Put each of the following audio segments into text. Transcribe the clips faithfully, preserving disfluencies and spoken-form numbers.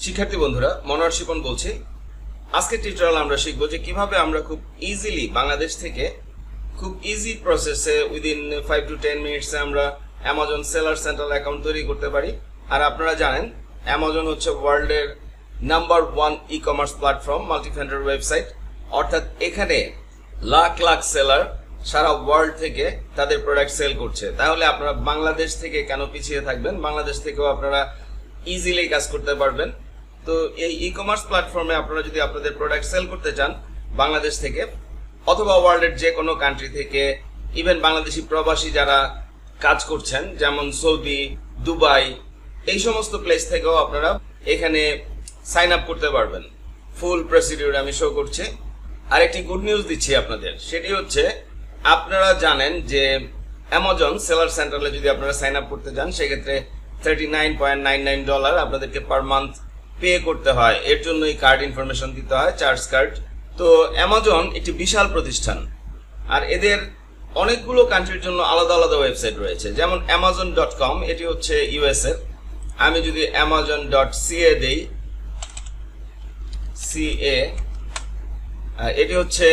শিক্ষার্থী বন্ধুরা, মনোহর শিপন বলছি। আজকের টিউটোরিয়াল আমরা শিখব যে কিভাবে আমরা খুব ইজিলি বাংলাদেশ থেকে খুব ইজি প্রসেসে উইদিন ফাইভ টু টেন মিনিটসে আমরা অ্যামাজন সেলার সেন্ট্রাল অ্যাকাউন্ট তৈরি করতে পারি। আর আপনারা জানেন অ্যামাজন হচ্ছে ওয়ার্ল্ডের number one e commerce platform, multivendor website. অর্থাৎ এখানে লাখ লাখ সেলার সারা ওয়ার্ল্ড থেকে তাদের প্রোডাক্ট সেল করছে। তাহলে আপনারা বাংলাদেশ থেকে কেন পিছিয়ে থাকবেন? বাংলাদেশ থেকেও আপনারা ইজিলি কাজ করতে পারবেন। তো এই ই কমার্স প্ল্যাটফর্মে আপনারা যদি আপনাদের প্রোডাক্ট সেল করতে চান বাংলাদেশ থেকে অথবা ওয়ার্ল্ডের যে কোনো কান্ট্রি থেকে, ইভেন বাংলাদেশি প্রবাসী যারা কাজ করছেন যেমন সৌদি, দুবাই, এই সমস্ত প্লেস থেকেও আপনারা এখানে সাইন আপ করতে পারবেন। ফুল প্রসিডিউর আমি শো করছি। আর একটি গুড নিউজ দিচ্ছি আপনাদের, সেটি হচ্ছে আপনারা জানেন যে অ্যামাজন সেলার সেন্ট্রালে যদি আপনারা সাইন আপ করতে যান সেক্ষেত্রে thirty nine point nine nine dollar আপনাদেরকে পার মান্থ পে করতে হয়। এর জন্যই কার্ড ইনফরমেশন দিতে হয়, চার্জ কার্ড। তো অ্যামাজন একটি বিশাল প্রতিষ্ঠান, আর এদের অনেকগুলো কান্ট্রির জন্য আলাদা আলাদা ওয়েবসাইট রয়েছে। যেমন অ্যামাজন ডট কম, এটি হচ্ছে ইউএস এর। আমি যদি অ্যামাজন ডট সিএ দেই, সিএ, এটি হচ্ছে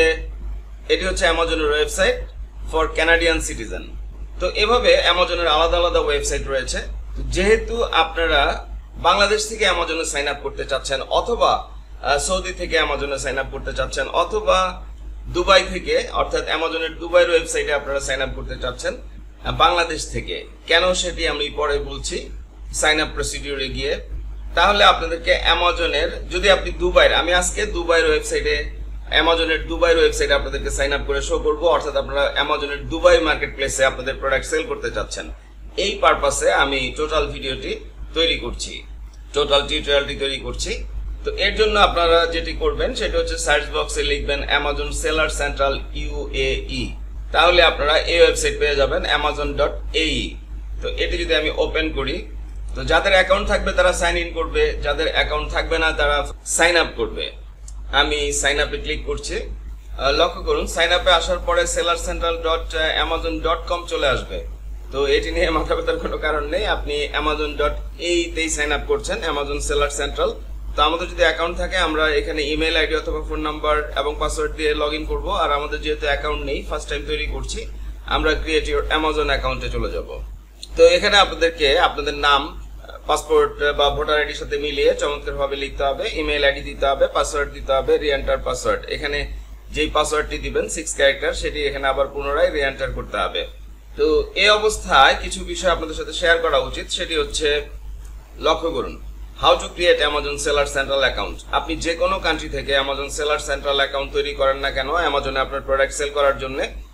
এটি হচ্ছে অ্যামাজনের ওয়েবসাইট ফর ক্যানাডিয়ান সিটিজেন। তো এভাবে অ্যামাজনের আলাদা আলাদা ওয়েবসাইট রয়েছে। যেহেতু আপনারা বাংলাদেশ থেকে অ্যামাজনে সাইন আপ করতে চাচ্ছেন, অথবা সৌদি থেকে অ্যামাজনে সাইন আপ করতে চাচ্ছেন, অথবা দুবাই থেকে, অর্থাৎ অ্যামাজনের দুবাইয়ের ওয়েবসাইটে আপনারা সাইন আপ করতে চাচ্ছেন বাংলাদেশ থেকে, কেন সেটি আমি পরে বলছি সাইন আপ প্রসিডিউরে গিয়ে। তাহলে আপনাদেরকে অ্যামাজনের, যদি আপনি দুবাইয়ের, আমি আজকে দুবাইয়ের ওয়েবসাইটে, অ্যামাজনের দুবাইয়ের ওয়েবসাইটে আপনাদেরকে সাইন আপ করে শো করবো। অর্থাৎ আপনারা অ্যামাজনের দুবাই মার্কেট প্লেসে আপনাদের প্রোডাক্ট সেল করতে চাচ্ছেন, এই পারপাসে আমি টোটাল ভিডিওটি তৈরি করছি, টোটাল টিউটোরিয়ালটি তৈরি করছি। তো এর জন্য আপনারা যেটি করবেন সেটা হচ্ছে সার্চ বক্সে লিখবেন অ্যামাজন সেলার সেন্ট্রাল ইউএই, তাহলে আপনারা এই ওয়েবসাইট পেয়ে যাবেন অ্যামাজন ডট এই। তো এটি যদি আমি ওপেন করি, তো যাদের অ্যাকাউন্ট থাকবে তারা সাইন ইন করবে, যাদের অ্যাকাউন্ট থাকবে না তারা সাইন আপ করবে। আমি সাইন আপে ক্লিক করছি। লক্ষ্য করুন, সাইন আপে আসার পরে seller central dot Amazon dot com চলে আসবে। তো এটি নিয়ে মাথা ব্যথার কোনো কারণ নেই, আপনি অ্যামাজন ডট এইতেই সাইন আপ করছেন, অ্যামাজন সেলার সেন্ট্রাল। তো আমাদের যদি অ্যাকাউন্ট থাকে আমরা এখানে ইমেল আইডি অথবা ফোন নাম্বার এবং পাসওয়ার্ড দিয়ে লগ ইন করবো। আর আমাদের যেহেতু অ্যাকাউন্ট নেই, ফার্স্ট টাইম তৈরি করছি, আমরা ক্রিয়েট ইউর অ্যামাজন অ্যাকাউন্টে চলে যাব। তো এখানে আপনাদেরকে আপনাদের নাম, পাসপোর্ট বা ভোটার আইডির সাথে মিলিয়ে চমৎকারভাবে লিখতে হবে, ইমেল আইডি দিতে হবে, পাসওয়ার্ড দিতে হবে, রিএন্টার পাসওয়ার্ড। এখানে যেই পাসওয়ার্ডটি দিবেন সিক্স ক্যারেক্টার, সেটি এখানে আবার পুনরায় রিএন্টার করতে হবে। তো এই অবস্থায় কিছু বিষয় আপনাদের সাথে শেয়ার করা উচিত, সেটি হচ্ছে, লক্ষ্য করুন, how to create Amazon seller central account. আপনি যে কোনো কান্ট্রি থেকে অ্যামাজন সেলার সেন্ট্রাল অ্যাকাউন্ট তৈরি করেন না কেন অ্যামাজনে আপনার প্রোডাক্ট সেল করার জন্য,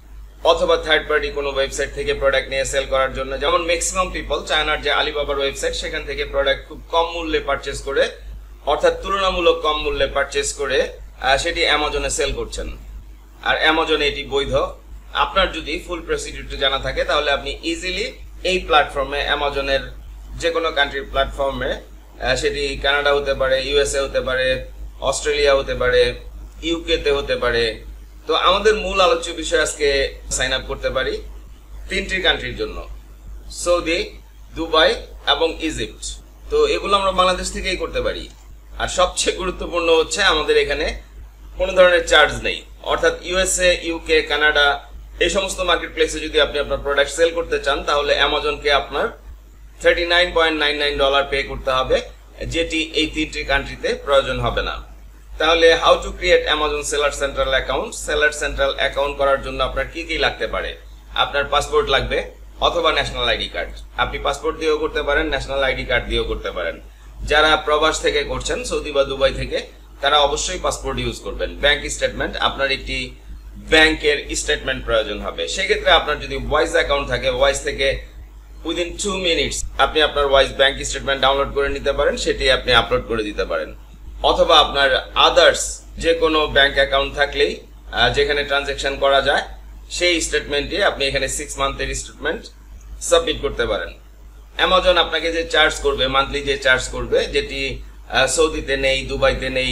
অথবা থার্ড পার্টি কোনো ওয়েবসাইট থেকে প্রোডাক্ট নিয়ে সেল করার জন্য, যেমন ম্যাক্সিমাম পিপল চায়নার যে আলিবাবার ওয়েবসাইট, সেখান থেকে প্রোডাক্ট খুব কম মূল্যে পারচেস করে, অর্থাৎ তুলনামূলক কম মূল্যে পারচেস করে সেটি অ্যামাজনে সেল করছেন। আর অ্যামাজনে এটি বৈধ। আপনার যদি ফুল প্রসিডিউরটি জানা থাকে তাহলে আপনি ইজিলি এই প্ল্যাটফর্মে, অ্যামাজনের যে কোনো কান্ট্রির প্ল্যাটফর্মে, সেটি কানাডা হতে পারে, ইউএসএ হতে পারে, অস্ট্রেলিয়া হতে পারে, ইউকেতে হতে পারে। তো আমাদের মূল আলোচ্য বিষয় আজকে সাইন আপ করতে পারি তিনটি কান্ট্রির জন্য, সৌদি, দুবাই এবং ইজিপ্ট। তো এগুলো আমরা বাংলাদেশ থেকেই করতে পারি। আর সবচেয়ে গুরুত্বপূর্ণ হচ্ছে আমাদের এখানে কোনো ধরনের চার্জ নেই। অর্থাৎ ইউএসএ, ইউকে, কানাডা, এই সমস্ত মার্কেট প্লেসে যদি আপনি আপনার প্রোডাক্ট সেল করতে চান তাহলে অ্যামাজনকে আপনার thirty nine point nine nine dollar pay করতে হবে, যেটি এই তিনটি কান্ট্রিতে প্রয়োজন হবে না। তাহলে how to create Amazon seller central account. Seller central account করার জন্য আপনার কি কি লাগতে পারে? আপনার পাসপোর্ট লাগবে অথবা ন্যাশনাল আইডি কার্ড। আপনি পাসপোর্ট দিয়েও করতে পারেন, ন্যাশনাল আইডি কার্ড দিয়েও করতে পারেন। যারা প্রবাস থেকে করছেন, সৌদি বা দুবাই থেকে, তারা অবশ্যই পাসপোর্ট ইউজ করবেন। ব্যাংক স্টেটমেন্ট, আপনার একটি ব্যাংকের স্টেটমেন্ট প্রয়োজন হবে। সেক্ষেত্রে আপনার যদি ওয়াইজ অ্যাকাউন্ট থাকে, ওয়াইজ থেকে উইদিন টু মিনিটস আপনি আপনার ওয়াইজ ব্যাংক স্টেটমেন্ট ডাউনলোড করে নিতে পারেন, সেটি আপনি আপলোড করে দিতে পারেন। অথবা আপনার আদার্স যে কোনো ব্যাংক অ্যাকাউন্ট থাকলেই যেখানে ট্রানজেকশন করা যায়, সেই স্টেটমেন্টে আপনি এখানে সিক্স মান্থের স্টেটমেন্ট সাবমিট করতে পারেন। অ্যামাজন আপনাকে যে চার্জ করবে, মান্থলি যে চার্জ করবে, যেটি সৌদিতে নেই, দুবাইতে নেই।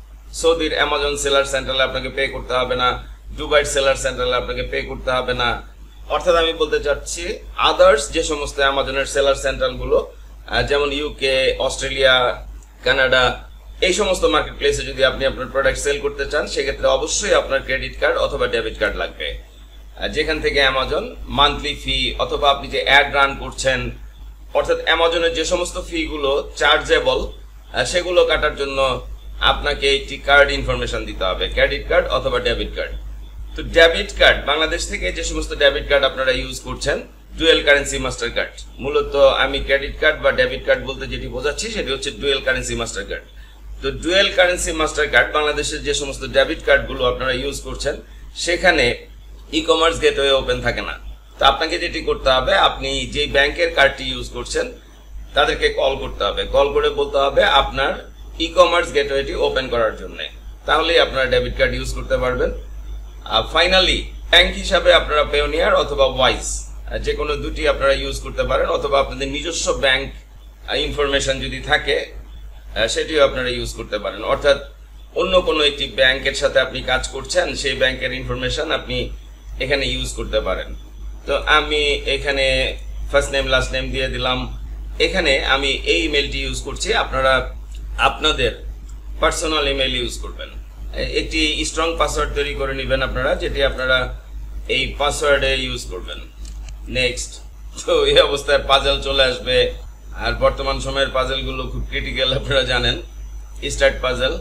সৌদির অ্যামাজন সেলার সেন্ট্রালে আপনাকে পে করতে হবে না, দুবাইয়ের সেলার সেন্ট্রালে আপনাকে পে করতে হবে না। অর্থাৎ আমি বলতে চাচ্ছি আদার্স যে সমস্ত অ্যামাজনের সেলার সেন্ট্রাল গুলো, যেমন ইউকে, অস্ট্রেলিয়া, কানাডা, এই সমস্ত মার্কেট প্লেসে যদি আপনি আপনার প্রোডাক্ট সেল করতে চান সেক্ষেত্রে অবশ্যই আপনার ক্রেডিট কার্ড অথবা ডেবিট কার্ড লাগবে। যেখান থেকে অ্যামাজন মান্থলি ফি অথবা আপনি যে অ্যাড রান করছেন, অর্থাৎ অ্যামাজনের যে সমস্ত ফিগুলো চার্জেবল সেগুলো কাটার জন্য আপনাকে একটি কার্ড ইনফরমেশন দিতে হবে, ক্রেডিট কার্ড অথবা ডেবিট কার্ড। তো ডেবিট কার্ড, বাংলাদেশ থেকে যে সমস্ত ডেবিট কার্ড আপনারা ইউজ করছেন, ডুয়েল কারেন্সি মাস্টার কার্ড। মূলত আমি ক্রেডিট কার্ড বা ডেবিট কার্ড বলতে যেটি বোঝাচ্ছি সেটি হচ্ছে ডুয়েল কারেন্সি মাস্টার কার্ড। তো ডুয়েল কারেন্সি মাস্টার কার্ড বাংলাদেশের যে সমস্ত ডেবিট কার্ডগুলো আপনারা ইউজ করছেন সেখানে ই কমার্স গেটওয়ে ওপেন থাকে না। তো আপনাকে যেটি করতে হবে, আপনি যে ব্যাংকের কার্ডটি ইউজ করছেন তাদেরকে কল করতে হবে, কল করে বলতে হবে আপনার ই কমার্স গেটওয়েটি ওপেন করার জন্য, তাহলেই আপনারা ডেবিট কার্ড ইউজ করতে পারবেন। আর ফাইনালি ব্যাংক হিসাবে আপনারা পেওনিয়ার অথবা ওয়াইজ যে কোনো দুটি আপনারা ইউজ করতে পারেন, অথবা আপনাদের নিজস্ব ব্যাংক ইনফরমেশন যদি থাকে সেটিও আপনারা ইউজ করতে পারেন। অর্থাৎ অন্য কোনো একটি ব্যাংকের সাথে আপনি কাজ করছেন, সেই ব্যাংকের ইনফরমেশন আপনি এখানে ইউজ করতে পারেন। তো আমি এখানে ফার্স্ট নেম লাস্ট নেম দিয়ে দিলাম। এখানে আমি এই ইমেলটি ইউজ করছি, আপনারা আপনাদের পার্সোনাল ইমেল ইউজ করবেন। একটি স্ট্রং পাসওয়ার্ড তৈরি করে নেবেন আপনারা, যেটি আপনারা এই পাসওয়ার্ডে ইউজ করবেন। নেক্সট। তো এই অবস্থায় পাজেল চলে আসবে, আর বর্তমান সময়ের পাজেলগুলো খুব ক্রিটিক্যাল, আপনারা জানেন। Start puzzle.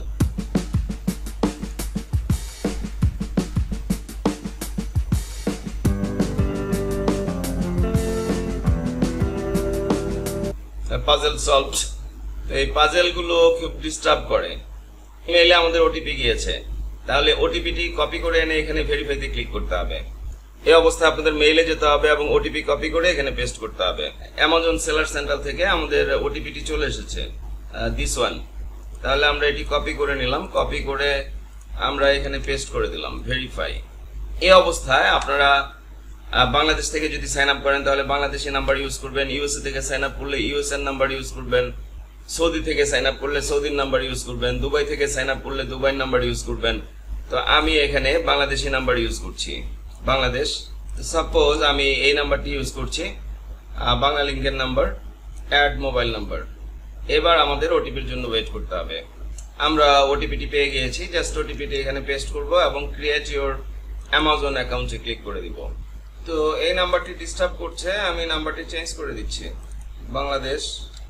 Puzzle solved. এই পাজেলগুলো খুব ডিস্টার্ব করে। ইমেইলে আমাদের ওটিপি গিয়েছে, তাহলে ওটিপিটি কপি করে এনে এখানে ভেরিফাইতে ক্লিক করতে হবে। এই অবস্থায় আপনাদের মেইলে যেতে হবে এবং ওটিপি কপি করে এখানে পেস্ট করতে হবে। অ্যামাজন সেলার সেন্টার থেকে আমাদের ওটিপিটি চলে এসেছে, দিস ওয়ান। তাহলে আমরা এটি কপি করে নিলাম, কপি করে আমরা এখানে পেস্ট করে দিলাম, ভেরিফাই। এই অবস্থায় আপনারা বাংলাদেশ থেকে যদি সাইন আপ করেন তাহলে বাংলাদেশি নাম্বার ইউজ করবেন, ইউএসএ থেকে সাইন আপ করলে ইউএসএ নাম্বার ইউজ করবেন, সৌদি থেকে সাইন আপ করলে সৌদির নাম্বার ইউজ করবেন, দুবাই থেকে সাইন আপ করলে দুবাইয়ের নাম্বার ইউজ করবেন। তো আমি এখানে বাংলাদেশি নাম্বার ইউজ করছি, বাংলাদেশ। সাপোজ আমি এই নাম্বারটি ইউজ করছি, বাংলা লিঙ্কের নাম্বার, অ্যাড মোবাইল নাম্বার। এবার আমাদের ওটিপির জন্য ওয়েট করতে হবে। আমরা ওটিপিটি পেয়ে গিয়েছি, জাস্ট ওটিপিটি এখানে পেস্ট করব এবং ক্রিয়েট ইওর অ্যামাজন অ্যাকাউন্টে ক্লিক করে দিব। তো এই নাম্বারটি ডিস্টার্ব করছে, আমি নাম্বারটি চেঞ্জ করে দিচ্ছি, বাংলাদেশ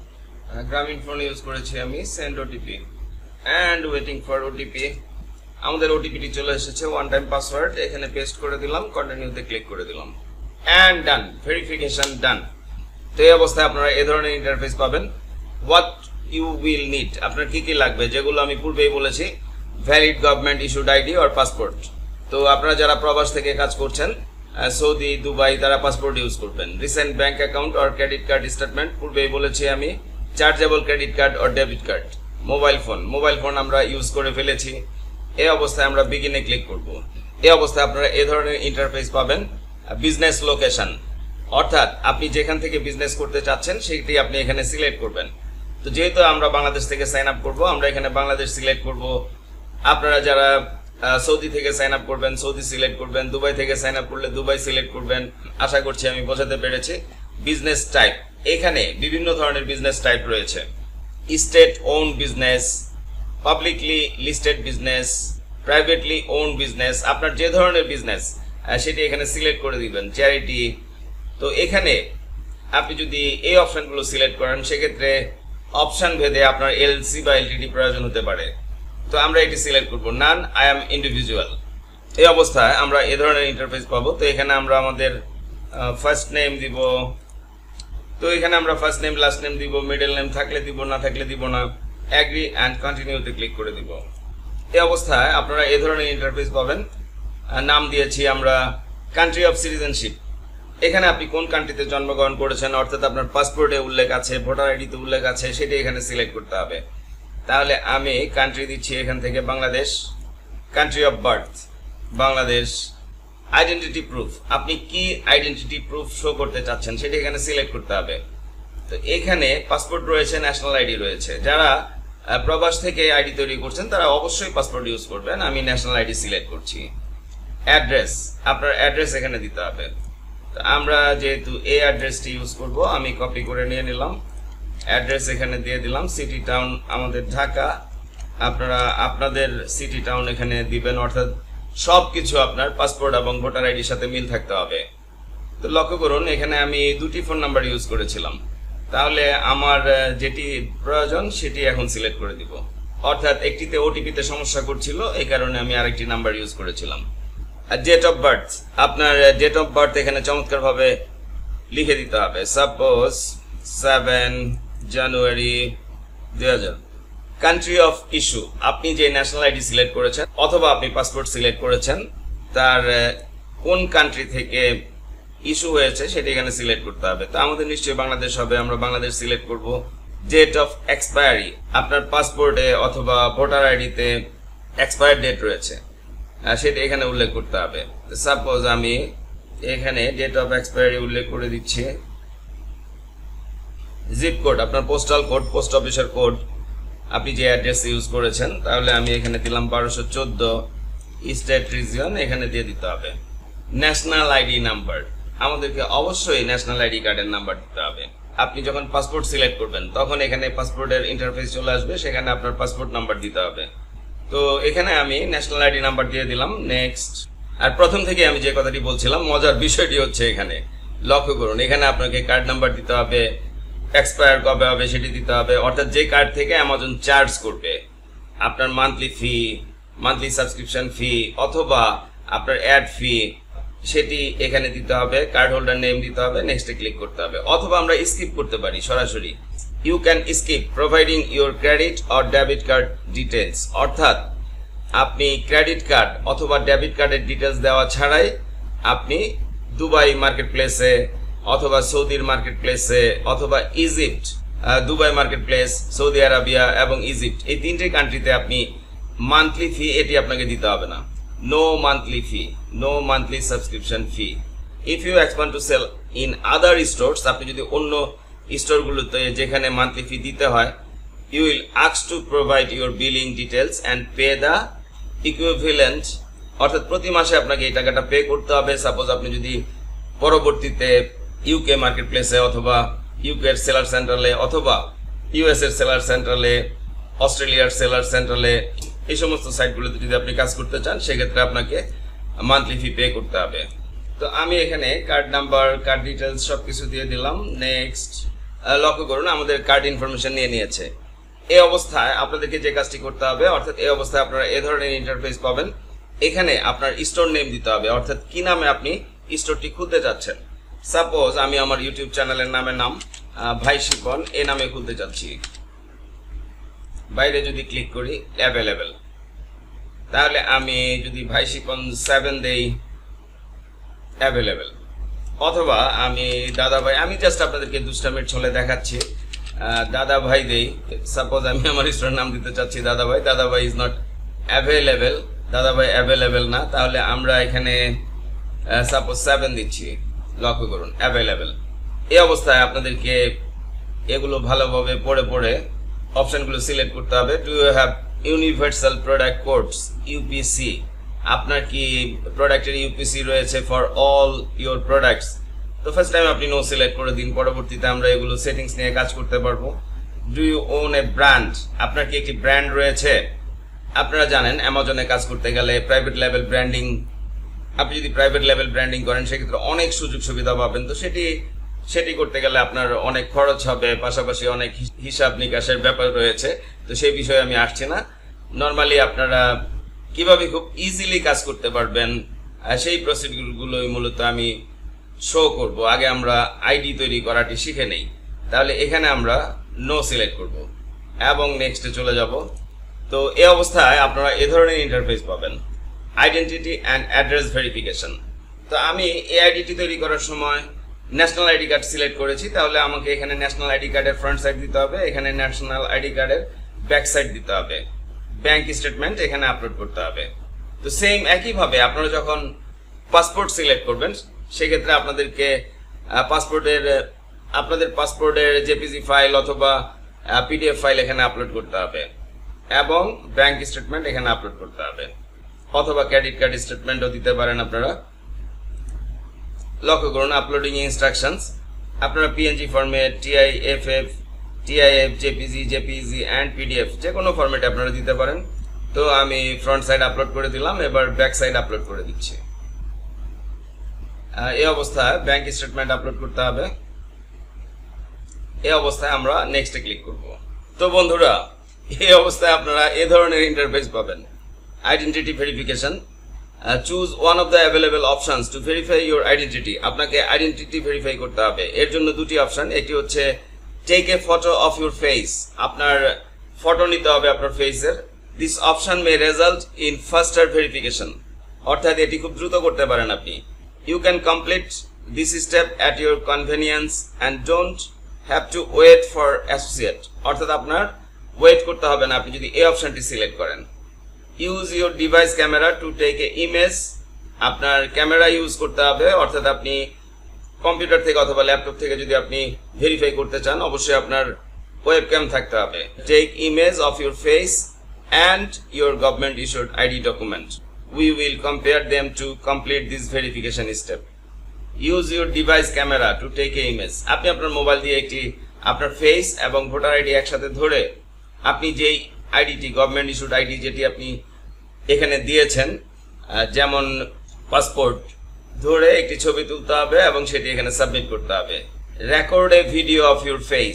গ্রামীণ ফোন ইউজ করেছি আমি। Send OTP and waiting for OTP. আমাদের ওটিপিটি চলে এসেছে, ওয়ান টাইম পাসওয়ার্ড এখানে পেস্ট করে দিলাম, কন্টিনিউতে ক্লিক করে দিলাম, অ্যান্ড ডান, ভেরিফিকেশন ডান। তো এই অবস্থায় আপনারা এই ধরনের ইন্টারফেস পাবেন। হোয়াট ইউ উইল নিড, আপনার কি কি লাগবে, যেগুলো আমি পূর্বেই বলেছি, valid government issued ID or passport. তো আপনারা যারা প্রবাস থেকে কাজ করছেন, সৌদি, দুবাই, তারা পাসপোর্ট ইউজ করবেন। Recent bank account or credit card statement, পূর্বেই বলেছি আমি। Chargeable credit card or debit card. Mobile phone, mobile phone আমরা ইউজ করে ফেলেছি। এই অবস্থায় আমরা বিগিনে ক্লিক করব। এই অবস্থায় আপনারা এই ধরনের ইন্টারফেস পাবেন। বিজনেস লোকেশন, অর্থাৎ আপনি যেখান থেকে বিজনেস করতে চাচ্ছেন সেটি আপনি এখানে সিলেক্ট করবেন। তো যেহেতু আমরা বাংলাদেশ থেকে সাইন আপ করবো, আমরা এখানে বাংলাদেশ সিলেক্ট করব। আপনারা যারা সৌদি থেকে সাইন আপ করবেন সৌদি সিলেক্ট করবেন, দুবাই থেকে সাইন আপ করলে দুবাই সিলেক্ট করবেন। আশা করছি আমি বোঝাতে পেরেছি। বিজনেস টাইপ, এখানে বিভিন্ন ধরনের বিজনেস টাইপ রয়েছে। State own business, publicly listed business, privately own business. আপনার যে ধরনের বিজনেস সেটি এখানে সিলেক্ট করে দিবেন। চ্যারিটি। তো এখানে আপনি যদি এই অপশনগুলো সিলেক্ট করেন সেক্ষেত্রে অপশন ভেদে আপনার এলসি বা এলটিডি প্রয়োজন হতে পারে। তো আমরা এটি সিলেক্ট করব, নান, আই এম ইন্ডিভিজুয়াল। এই অবস্থায় আমরা এ ধরনের ইন্টারফেস পাবো। তো এখানে আমরা আমাদের ফার্স্ট নেম দিব। তো এখানে আমরা ফার্স্ট নেম লাস্ট নেম দিব, মিডল নেম থাকলে দিব, না থাকলে দিব না। অ্যাগ্রি অ্যান্ড কন্টিনিউতে ক্লিক করে দিব। এই অবস্থায় আপনারা এ ধরনের ইন্টারফেস পাবেন। নাম দিয়েছি আমরা কান্ট্রি অফ সিটিজেনশিপ। এখানে আপনি কোন কান্ট্রিতে জন্মগ্রহণ করেছেন, অর্থাৎ আপনার পাসপোর্টে উল্লেখ আছে, ভোটার আইডিতে উল্লেখ আছে, সেটি এখানে সিলেক্ট করতে হবে। তাহলে আমি কান্ট্রি দিচ্ছি এখান থেকে Bangladesh. Country of birth Bangladesh. Identity proof, আপনি কি আইডেন্টিটি প্রুফ শো করতে চাচ্ছেন সেটি এখানে সিলেক্ট করতে হবে। তো এখানে পাসপোর্ট রয়েছে, ন্যাশনাল আইডি রয়েছে। যারা প্রবাস থেকে আইডি তৈরি করছেন তারা অবশ্যই পাসপোর্ট ইউজ করবেন। আমি ন্যাশনাল আইডি সিলেক্ট করছি। অ্যাড্রেস, আপনার অ্যাড্রেস এখানে দিতে হবে। তো আমরা যেহেতু এই অ্যাড্রেসটি ইউজ করব, আমি কপি করে নিয়ে নিলাম, অ্যাড্রেস এখানে দিয়ে দিলাম, সিটি টাউন আমাদের ঢাকা, আপনারা আপনাদের সিটি টাউন এখানে দিবেন, অর্থাৎ সবকিছু আপনার পাসপোর্ট এবং ভোটার আইডির সাথে মিল থাকতে হবে। তো লক্ষ্য করুন এখানে আমি দুটি ফোন নাম্বার ইউজ করেছিলাম, তাহলে আমার যেটি প্রয়োজন সেটি এখন সিলেক্ট করে দিব, অর্থাৎ একটিতে ওটিপিতে সমস্যা করছিল, এই কারণে আমি আরেকটি নাম্বার ইউজ করেছিলাম। আর ডেট অফ বার্থ, আপনার ডেট অফ বার্থ এখানে চমৎকারভাবে লিখে দিতে হবে, সাপোজ সেভেন জানুয়ারি দুই হাজার। কান্ট্রি অফ ইস্যু, আপনি যে ন্যাশনাল আইডি সিলেক্ট করেছেন অথবা আপনি পাসপোর্ট সিলেক্ট করেছেন তার কোন কান্ট্রি থেকে ইস্যু হয়েছে সেটা এখানে সিলেক্ট করতে হবে। তো আমাদের নিশ্চয়ই বাংলাদেশ হবে, আমরা বাংলাদেশ সিলেক্ট করব। ডেট অফ এক্সপায়ারি, আপনার পাসপোর্টে অথবা ভোটার আইডিতে এক্সপায়ার ডেট রয়েছে সেটা এখানে উল্লেখ করতে হবে। সাপোজ আমি এখানে ডেট অফ এক্সপায়ারি উল্লেখ করে দিচ্ছি। জিপ কোড, আপনার পোস্টাল কোড, পোস্ট অফিসের কোড, আপনি যে অ্যাড্রেস ইউজ করেছেন, তাহলে আমি এখানে দিলাম বারোশো চোদ্দ, স্টেট রিজিয়ন এখানে দিয়ে দিতে হবে। ন্যাশনাল আইডি নাম্বার, আমাদেরকে অবশ্যই ন্যাশনাল আইডি কার্ডের নাম্বার দিতে হবে। আপনি যখন পাসপোর্ট সিলেক্ট করবেন তখন এখানে পাসপোর্টের ইন্টারফেস চলে আসবে, সেখানে আপনার পাসপোর্ট নাম্বার দিতে হবে। তো এখানে আমি ন্যাশনাল আইডি নাম্বার দিয়ে দিলাম, নেক্সট। আর প্রথম থেকে আমি যে কথাটি বলছিলাম, মজার বিষয়টি হচ্ছে এখানে লক্ষ্য করুন, এখানে আপনাকে কার্ড নাম্বার দিতে হবে, এক্সপায়ার কবে হবে সেটি দিতে হবে, অর্থাৎ যে কার্ড থেকে অ্যামাজন চার্জ করবে, আপনার monthly fee, monthly subscription fee অথবা আপনার অ্যাড ফি, সেটি এখানে দিতে হবে, কার্ড হোল্ডার নেম দিতে হবে, নেক্সটে ক্লিক করতে হবে। অথবা আমরা স্কিপ করতে পারি সরাসরি, you can skip providing your credit or debit card details, অর্থাৎ আপনি ক্রেডিট কার্ড অথবা ডেবিট কার্ডের ডিটেলস দেওয়া ছাড়াই আপনি দুবাই মার্কেট প্লেসে অথবা সৌদির মার্কেট প্লেসে অথবা Egypt, Dubai market place, Saudi Arabia এবং ইজিপ্ট, এই তিনটে কান্ট্রিতে আপনি মান্থলি ফি এটি আপনাকে দিতে হবে না। No monthly fee, no monthly subscription fee. If you expand to sell in other stores, আপনি যদি অন্য স্টোরগুলোতে যেখানে মান্থলি ফি দিতে হয়, you will ask to provide your billing details and pay the equivalent, অর্থাৎ প্রতি মাসে আপনাকে এই টাকাটা পে করতে হবে। সাপোজ আপনি যদি পরবর্তীতে ইউকে মার্কেট প্লেসে অথবা ইউকের সেলার সেন্ট্রালে অথবা ইউএস এর সেলার সেন্ট্রালে, অস্ট্রেলিয়ার সেলার সেন্ট্রালে, এই সমস্ত সাইটগুলোতে যদি আপনি কাজ করতে চান সেক্ষেত্রে আপনাকে মান্থলি ফি পে করতে হবে। তো আমি এখানে কার্ড নাম্বার, কার্ড ডিটেলস সবকিছু দিয়ে দিলাম, নেক্সট। লক্ষ্য করুন আমাদের কার্ড ইনফরমেশন নিয়ে নিয়েছে। এই অবস্থায় আপনাদেরকে যে কাজটি করতে হবে, অর্থাৎ এই অবস্থায় আপনারা এ ধরনের ইন্টারফেস পাবেন। এখানে আপনার স্টোর নেম দিতে হবে, অর্থাৎ কি নামে আপনি স্টোরটি খুলতে চাচ্ছেন। সাপোজ আমি আমার ইউটিউব চ্যানেলের নামের নাম ভাই শিপন এই নামে খুলতে চাচ্ছি। বাইরে যদি ক্লিক করি অ্যাভেলেবেল, তাহলে আমি যদি ভাই শিপন সেভেন দেই অ্যাভেলেবেল, অথবা আমি দাদা ভাই, আমি জাস্ট আপনাদেরকে দুষ্টামির ছলে দেখাচ্ছি, দাদা ভাই দেই। সাপোজ আমি আমার স্টোরের নাম দিতে চাচ্ছি দাদা ভাই, দাদা ভাই ইজ নট অ্যাভেলেবেল, দাদা ভাই অ্যাভেলেবেল না, তাহলে আমরা এখানে সাপোজ সেভেন দিচ্ছি। লক্ষ্য করুন অ্যাভেলেবেল। এই অবস্থায় আপনাদেরকে এগুলো ভালোভাবে পড়ে পড়ে অপশনগুলো সিলেক্ট করতে হবে। Do you have universal product codes, UPC, আপনার কি প্রোডাক্টের ইউপিসি রয়েছে ফর অল ইউর প্রোডাক্টস। তো ফার্স্ট টাইম আপনি নো সিলেক্ট করে দিন, পরবর্তীতে আমরা এগুলো সেটিংস নিয়ে কাজ করতে পারবো। Do you own a brand, আপনার কি একটি ব্র্যান্ড রয়েছে। আপনারা জানেন অ্যামাজনে কাজ করতে গেলে প্রাইভেট লেভেল ব্র্যান্ডিং, আপনি যদি প্রাইভেট লেভেল ব্র্যান্ডিং করেন সেক্ষেত্রে অনেক সুযোগ সুবিধা পাবেন। তো সেটি সেটি করতে গেলে আপনার অনেক খরচ হবে, পাশাপাশি অনেক হিসাব নিকাশের ব্যাপার রয়েছে। তো সেই বিষয়ে আমি আসছি না। নর্মালি আপনারা কিভাবে খুব ইজিলি কাজ করতে পারবেন সেই প্রসিডিউরগুলোই মূলত আমি শো করব। আগে আমরা আইডি তৈরি করাটি শিখে নেই। তাহলে এখানে আমরা নো সিলেক্ট করব এবং নেক্সটে চলে যাব। তো এই অবস্থায় আপনারা এ ধরনের ইন্টারফেস পাবেন, আইডেন্টিটি অ্যান্ড অ্যাড্রেস ভেরিফিকেশন। তো আমি এই আইডিটি তৈরি করার সময় ন্যাশনাল আইডি কার্ড সিলেক্ট করেছি, তাহলে আমাকে এখানে ন্যাশনাল আইডি কার্ডের ফ্রন্ট সাইড দিতে হবে, এখানে ন্যাশনাল আইডি কার্ডের ব্যাক সাইড দিতে হবে, ব্যাংক স্টেটমেন্ট এখানে আপলোড করতে হবে। তো সেম একইভাবে আপনারা যখন পাসপোর্ট সিলেক্ট করবেন সেক্ষেত্রে আপনাদেরকে পাসপোর্টের আপনাদের পাসপোর্টের জেপিজি ফাইল অথবা পিডিএফ ফাইল এখানে আপলোড করতে হবে এবং ব্যাংক স্টেটমেন্ট এখানে আপলোড করতে হবে, অথবা ক্রেডিট কার্ড স্টেটমেন্টও দিতে পারেন আপনারা। লক্ষ্য করুন আপলোডিং ইনস্ট্রাকশনস, আপনারা PNG format, TIFF, TIF, JPG, JPG and PDF যে কোনো ফরম্যাটে আপনারা দিতে পারেন। তো আমি ফ্রন্ট সাইড আপলোড করে দিলাম, এবার ব্যাক সাইড আপলোড করে দিচ্ছি। এই অবস্থায় ব্যাংক স্টেটমেন্ট আপলোড করতে হবে। এই অবস্থায় আমরা নেক্সটে ক্লিক করব। তো বন্ধুরা, এই অবস্থায় আপনারা এই ধরনের ইন্টারফেস পাবেন। Identity verification, choose one of the available options to verify your identity. আপনাকে আইডেন্টিটি ভেরিফাই করতে হবে। এর জন্য দুটি অপশন, একটি হচ্ছে take a photo of your face, আপনার ফটো নিতে হবে আপনার ফেসের। This option may result in faster verification, অর্থাৎ এটি খুব দ্রুত করতে পারেন আপনি। You can complete this step at your convenience and don't have to wait for associate, অর্থাৎ আপনার ওয়েট করতে হবে না আপনি যদি এই অপশনটি সিলেক্ট করেন। Use your device camera to take a image, আপনার ক্যামেরা ইউজ করতে হবে, অর্থাৎ আপনি কম্পিউটার থেকে অথবা ল্যাপটপ থেকে যদি আপনি ভেরিফাই করতে চান অবশ্যই আপনার ওয়েবক্যাম থাকতে হবে। Take image of your face and your government issued ID document, we will compare them to complete this verification step. Use your device camera to take a image, আপনি আপনার মোবাইল দিয়ে একটি আপনার ফেস এবং voter ID একসাথে ধরে আপনি যেই আইডিটি গভর্নমেন্ট ইস্যুড আইডি যেটি আপনি এখানে দিয়েছেন, যেমন পাসপোর্ট, ধরে একটি ছবি তুলতে হবে এবং সেটি এখানে সাবমিট করতে হবে। Record a video of your face,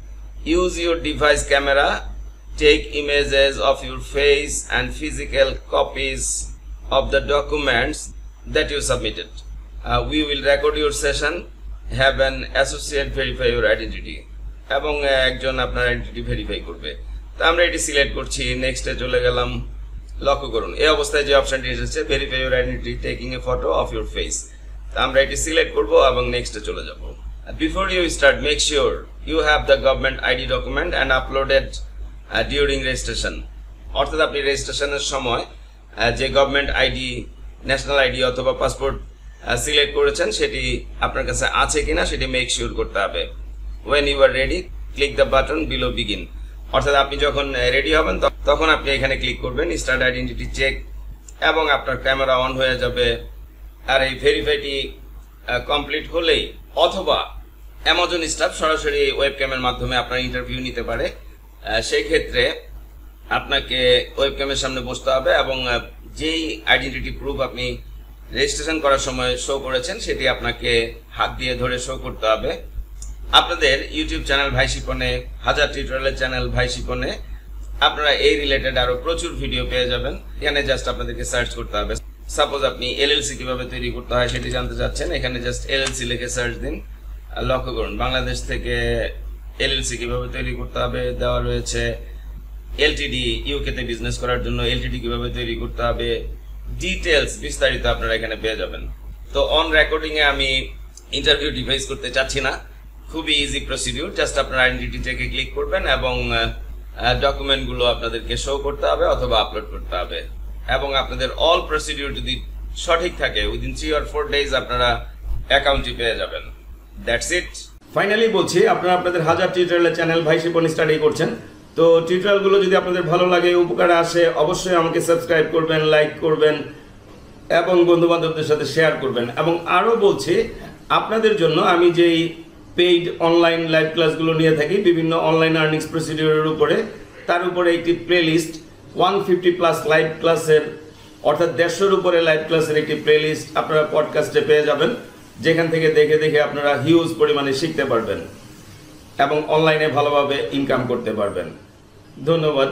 use your device camera, take images of your face and physical copies of the documents that you submitted. We will record your session, have an associate verify your identity, এবং একজন আপনার identity verify করবে। তো আমরা এটি select করছি, নেক্সটে চলে গেলাম। লক্ষ্য করুন এই অবস্থায় যে অপশনটি এসেছে verify your identity taking a photo of your face, তো আমরা এটি সিলেক্ট করব এবং নেক্সটে চলে যাব। Before you start make sure you have the government ID document and uploaded during registration, অর্থাৎ আপনি রেজিস্ট্রেশনের সময় যে গভর্নমেন্ট আইডি, ন্যাশনাল আইডি অথবা পাসপোর্ট সিলেক্ট করেছেন সেটি আপনার কাছে আছে কিনা সেটি মেক শিওর করতে হবে। When you are ready click the button below begin, অর্থাৎ আপনি যখন রেডি হবেন তখন আপনি এখানে ক্লিক করবেন স্টার্ট আইডেন্টিটি চেক, এবং আপনার ক্যামেরা অন হয়ে যাবে। আর এই ভেরিফাইটি কমপ্লিট হলেই অথবা অ্যামাজন স্টাফ সরাসরি ওয়েবক্যামের মাধ্যমে আপনার ইন্টারভিউ নিতে পারে, সেই ক্ষেত্রে আপনাকে ওয়েবক্যামের সামনে বসতে হবে এবং যেই আইডেন্টিটি প্রুফ আপনি রেজিস্ট্রেশন করার সময় শো করেছেন সেটি আপনাকে হাত দিয়ে ধরে শো করতে হবে। আপনাদের ইউটিউব চ্যানেল ভাই শিপনে, হাজার টিউটোরিয়ালের চ্যানেল ভাই শিপনে আপনারা এই রিলেটেড আরো প্রচুর ভিডিও পেয়ে যাবেন। এখানে জাস্ট আপনাদেরকে সার্চ করতে হবে। সাপোজ আপনি এলএলসি কিভাবে তৈরি করতে হয় সেটি জানতে চাচ্ছেন, এখানে জাস্ট এলএলসি লিখে সার্চ দিন। লক্ষ্য করুন বাংলাদেশ থেকে এলএলসি কিভাবে তৈরি করতে হবে দেওয়া রয়েছে। এলটিডি, ইউকে তে বিজনেস করার জন্য এলটিডি কিভাবে তৈরি করতে হবে, ডিটেলস বিস্তারিত আপনারা এখানে পেয়ে যাবেন। তো অন রেকর্ডিং এ আমি ইন্টারভিউ ডিভাইস করতে চাচ্ছি না, খুবই ইজি প্রসিডিউর। জাস্ট আপনার আইডেন্টিটি চেকে ক্লিক করবেন এবং ডকুমেন্ট গুলো আপনাদেরকে শো করতে হবে অথবা আপলোড করতে হবে, এবং আপনাদের অল প্রসিডিউর যদি সঠিক থাকে within three or four days আপনারা অ্যাকাউন্টটি পেয়ে যাবেন। That's it. ফাইনালি বলছি, আপনারা আপনাদের হাজার টিউটোরিয়ালের চ্যানেল ভাই শিপন স্টাডি করছেন, তো টিউটোরিয়াল গুলো যদি আপনাদের ভালো লাগে, উপকারে আসে, অবশ্যই আমাকে সাবস্ক্রাইব করবেন, লাইক করবেন এবং বন্ধু বান্ধবদের সাথে শেয়ার করবেন। এবং আরো বলছি, আপনাদের জন্য আমি যেই পেইড অনলাইন লাইভ ক্লাসগুলো নিয়ে থাকি বিভিন্ন অনলাইন আর্নিংস প্রসিডিউরের উপরে, তার উপরে একটি playlist one fifty plus live ক্লাসের, অর্থাৎ দেড়শোর উপরে লাইভ ক্লাসের একটি প্লেলিস্ট আপনারা পডকাস্টে পেয়ে যাবেন, যেখান থেকে দেখে দেখে আপনারা হিউজ পরিমাণে শিখতে পারবেন এবং অনলাইনে ভালোভাবে ইনকাম করতে পারবেন। ধন্যবাদ।